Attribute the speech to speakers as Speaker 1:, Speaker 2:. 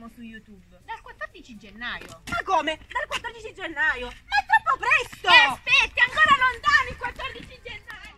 Speaker 1: siamo su YouTube? Dal 14 gennaio.
Speaker 2: Ma come? Dal 14 gennaio? Ma è troppo presto!
Speaker 1: Aspetti, ancora lontano il 14 gennaio!